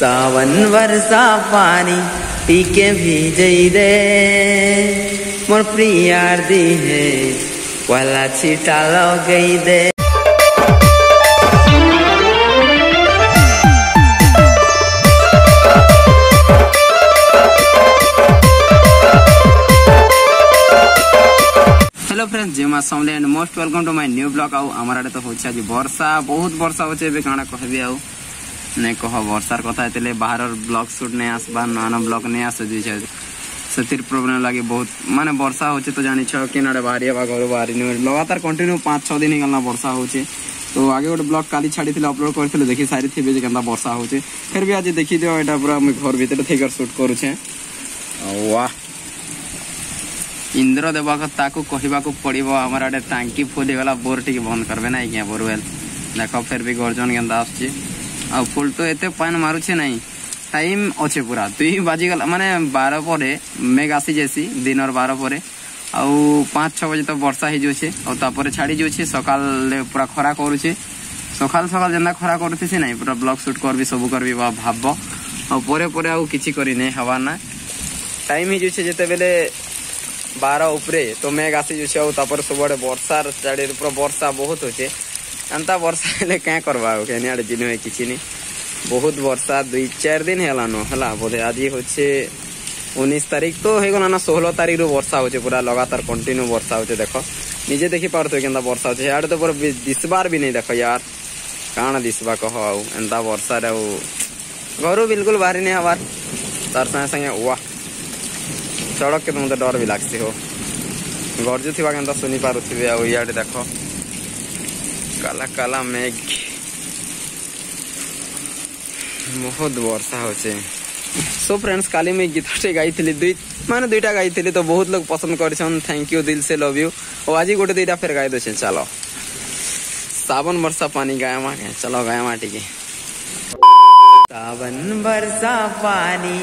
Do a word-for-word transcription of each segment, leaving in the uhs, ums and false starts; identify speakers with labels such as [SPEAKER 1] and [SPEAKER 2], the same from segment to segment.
[SPEAKER 1] सावन वर्षा पानी पी के भीजई दे मोर प्रियार दी है वाला छिटा लगई दे। हेलो फ्रेंड्स जय मां Samalei and most welcome to my new blog. आउ आमर आडे तो होछ आज वर्षा बहुत वर्षा होचे बे काना कहबी आउ ने कह वर्षार कथा हेतले बाहर ब्लॉग शूट ने आसबा नाना ब्लॉग ने आसे जे छै सतिर प्रॉब्लम लागे बहुत माने वर्षा होचे तो जानि छ केनाडे बाहरी बा घर बाहरी ने लगातार कंटिन्यू पाँच छह दिन गला वर्षा होचे। तो आगे गोटे ब्लॉग काली छाड़ी थिले अपलोड करथिले देखि सारी थिबे जे केनता वर्षा होचे फिर भी आज देखि दियो एटा पूरा हम घर भीतर थेकर शूट करू छे। वाह इंद्र देवा ताकू कहवा पड़ो आमर आडे टांकी फुल होगा बोर टी बंद करबे ना क्या बोरवेल देख फिर भी गर्जन केन्ता आसुची आ फुल तो एते पान मारुछे नहीं टाइम अच्छे पूरा दुई बाजिगला माने बारह पर मेघ आसी जैसी दिन और बारह पर आउ पाँच छः बजे तो वर्षा ही जाऊे और तापर छाड़ी जाऊे सकाल पूरा खरा करुचे सकाल सकाल जेना खरा करथि नहीं पूरा ब्लॉग शूट करबी सब करबी बा भाब और परे परे आउ किछि करी नहीं हवा ना टाइम ही जाऊे जेते बेले बारह उपरे तो मेघ आसी जापर सब वर्षार चाड़ी पूरा वर्षा बहुत होचे एंता वर्षा हेले क्या करवा आड़े जिन किसी नहीं बहुत वर्षा दुई चार दिन है बोधे आज होचे उन्नीस तारीख तो हो गला ना षोलह तारीख रू वर्षा होचे पूरा लगातार कंटिन्यू वर्षा होचे देख निजे देखी पार्थ के वर्षा होचे यार तो पूरा दिसबार भी नहीं देख यार काना दिसबा कह एंता वर्षा घर बिल्कुल बाहरी नहीं हबार तार संगे संगे वाह सड़क के तो मतलब डर भी लगती हो गरजु थी के शुनि पारे आड़े देख काला काला मेघ बहुत वर्षा होचे। सो फ्रेंड्स काली मैं गीतटे गाई दुई माने दुईटा गाई तो बहुत लोग पसंद कर थैंक यू दिल से लव यू और आज गोटे दुईटा फिर गाई दे चलो सावन वर्षा पानी गाया मा चलो गाया मा टी सावन वर्षा पानी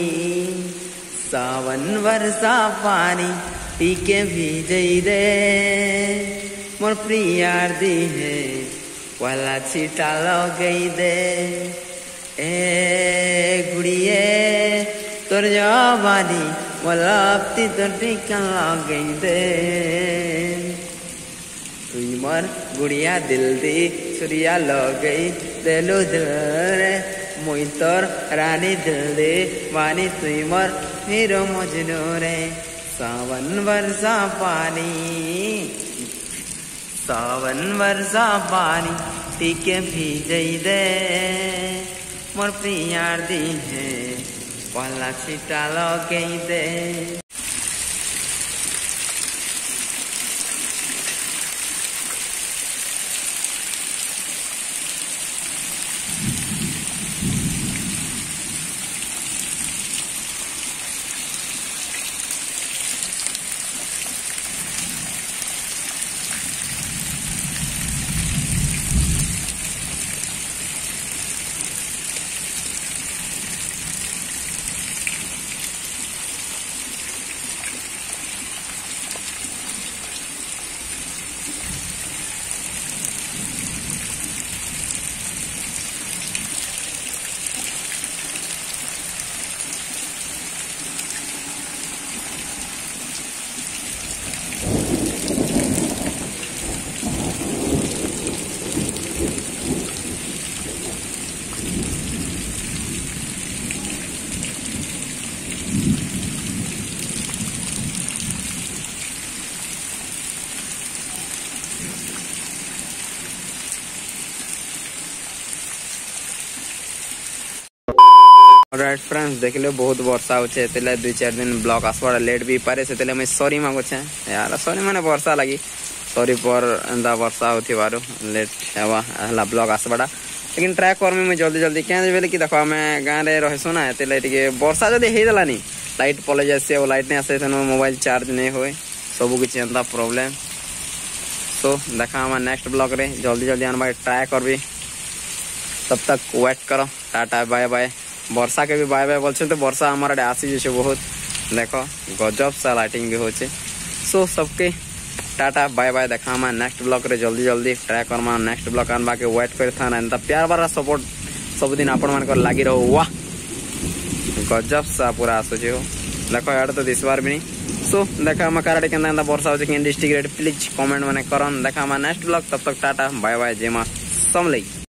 [SPEAKER 1] सावन वर्षा पानी पी के भीजई दे मोर प्रियार दी है वाला छिटा लगई दे ए गुड़िए तोर जवानी वाला अपती तोर टीका लगई दे तुई मोर गुड़िया दिल दी सूर्या लगई देलो दिल रे मुई तोर रानी दिल दे वानी तुई मोर हीरो मजनू रे सावन वर्षा पानी सावन वर्षा पानी टीके भीजई दे मोर प्रियार दी है वाला छिटा लगई दे। राइट फ्रेंड्स देख लो बहुत वर्षा होचे दुई चार दिन ब्लॉग आसवा लेट भी पारे से मुझे सॉरी मांगुचे यार सॉरी माने वर्षा लगी सॉरी पर एंता वर्षा होथिबारु लेट हेवा ब्लॉग आसवाटा लेकिन ट्राए करमी मुझे जल्दी जल्दी क्या बोले कि देखो आम गाँव में रहीसु ना टे वर्षा जब होदेलानी लाइट पलि जाए और लाइट नहीं आसे मोबाइल चार्ज नहीं हुए सब किसी एंता प्रोब्लेम। सो देखा हमारे नेक्स्ट ब्लॉग रे जल्दी जल्दी आने ट्राए करबी तब तक वेट करो टाटा बाय बाय। वर्षा के भी बाय बाय बोलते तो वर्षा हमारे आसी जैसे बहुत देखो गजब सा लाइटिंग भी होचे। सो सबके टाटा बाय बाय देखा नेक्स्ट ब्लॉग रे जल्दी जल्दी ट्राए करमा नेक्स्ट ब्लॉग आनबा के वेट कर था प्यार बारा सपोर्ट सबुदिन आपण मान लगी रहो। वाह गजब सा पूरा आसुचे हो देख यार तो दिसबार भी नहीं। सो देखा हम कार के वर्षा हो डिस्ट्रिक्ट प्लीज कमेंट मैंने करन। देखा नेक्स्ट ब्लॉग तब तक टाटा बाय बाय जय मां समलई।